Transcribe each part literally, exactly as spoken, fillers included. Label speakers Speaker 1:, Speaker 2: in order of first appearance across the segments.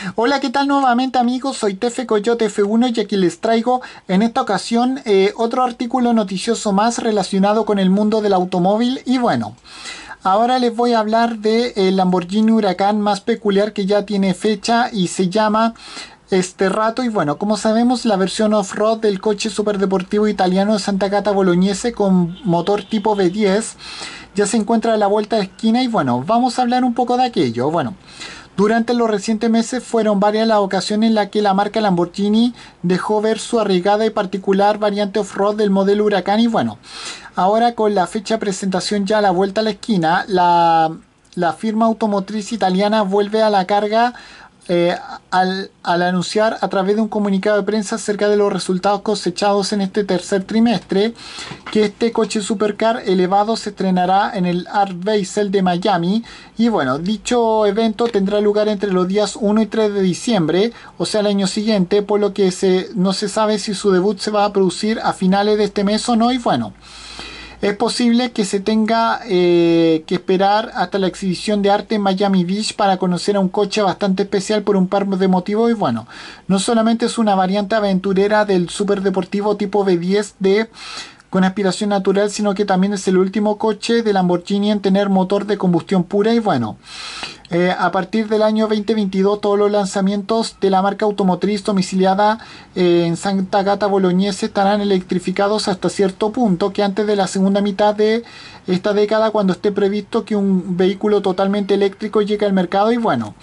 Speaker 1: Hola, ¿qué tal nuevamente amigos? Soy Tefe Coyote F uno y aquí les traigo en esta ocasión eh, otro artículo noticioso más relacionado con el mundo del automóvil y bueno, ahora les voy a hablar del Lamborghini Huracán más peculiar que ya tiene fecha y se llama este rato y bueno, como sabemos la versión off-road del coche superdeportivo italiano Santa Gata Bolognese con motor tipo V diez ya se encuentra a la vuelta de esquina y bueno, vamos a hablar un poco de aquello. Bueno, durante los recientes meses fueron varias las ocasiones en las que la marca Lamborghini dejó ver su arriesgada y particular variante off-road del modelo Huracán y bueno, ahora con la fecha de presentación ya a la vuelta a la esquina, la, la firma automotriz italiana vuelve a la carga eh, al, al anunciar a través de un comunicado de prensa acerca de los resultados cosechados en este tercer trimestre que este coche supercar elevado se estrenará en el Art Basel de Miami y bueno, dicho evento tendrá lugar entre los días uno y tres de diciembre, o sea el año siguiente, por lo que se, no se sabe si su debut se va a producir a finales de este mes o no y bueno, es posible que se tenga eh, que esperar hasta la exhibición de arte en Miami Beach para conocer a un coche bastante especial por un par de motivos y bueno, no solamente es una variante aventurera del superdeportivo tipo V diez de con aspiración natural, sino que también es el último coche de Lamborghini en tener motor de combustión pura y bueno, eh, a partir del año veinte veintidós todos los lanzamientos de la marca automotriz domiciliada eh, en Santa Gata Bolognese estarán electrificados hasta cierto punto que antes de la segunda mitad de esta década cuando esté previsto que un vehículo totalmente eléctrico llegue al mercado y bueno,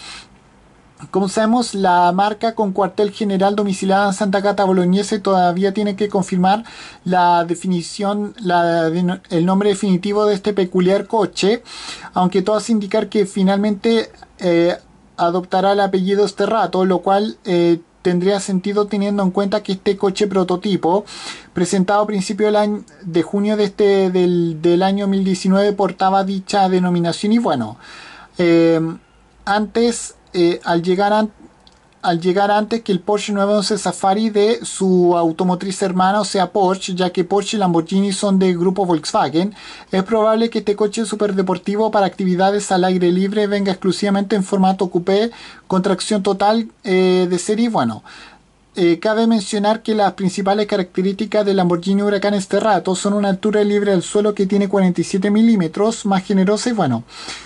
Speaker 1: como sabemos, la marca con cuartel general domiciliada en Santa Gata Bolognese todavía tiene que confirmar la definición, la, el nombre definitivo de este peculiar coche, aunque todo hace indicar que finalmente eh, adoptará el apellido Sterrato, lo cual eh, tendría sentido teniendo en cuenta que este coche prototipo, presentado a principios del año, de junio de este, del, del año dos mil diecinueve, portaba dicha denominación y bueno, eh, antes... Eh, al, llegar an al llegar antes que el Porsche nueve once Safari de su automotriz hermana, o sea Porsche, ya que Porsche y Lamborghini son del grupo Volkswagen, es probable que este coche superdeportivo para actividades al aire libre venga exclusivamente en formato coupé con tracción total eh, de serie. Bueno, Eh, cabe mencionar que las principales características del Lamborghini Huracán Sterrato son una altura libre del suelo que tiene cuarenta y siete milímetros, más generosa y bueno,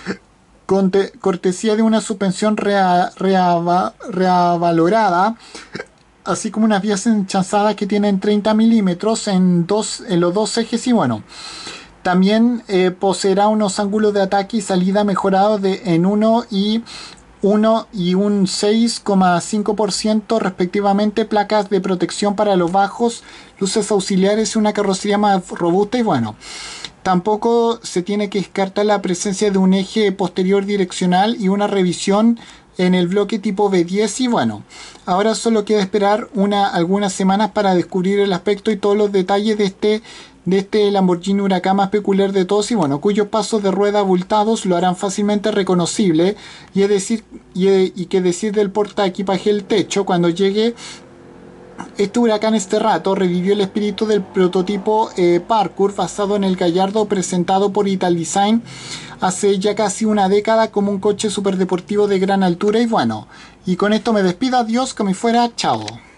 Speaker 1: con cortesía de una suspensión rea, rea, reavalorada, así como unas vías enchazadas que tienen treinta milímetros en, dos, en los dos ejes y bueno, también eh, poseerá unos ángulos de ataque y salida mejorados de, en uno y uno y un seis coma cinco por ciento respectivamente, placas de protección para los bajos, luces auxiliares y una carrocería más robusta y bueno, tampoco se tiene que descartar la presencia de un eje posterior direccional y una revisión en el bloque tipo V diez y bueno, ahora solo queda esperar una, algunas semanas para descubrir el aspecto y todos los detalles de este, de este Lamborghini Huracán más peculiar de todos y bueno, cuyos pasos de rueda abultados lo harán fácilmente reconocible y, es decir, y, y que decir del porta equipaje del techo cuando llegue. Este Huracán Sterrato revivió el espíritu del prototipo eh, Parkour basado en el Gallardo presentado por Italdesign hace ya casi una década como un coche superdeportivo de gran altura y bueno, y con esto me despido, adiós, que me fuera, chao.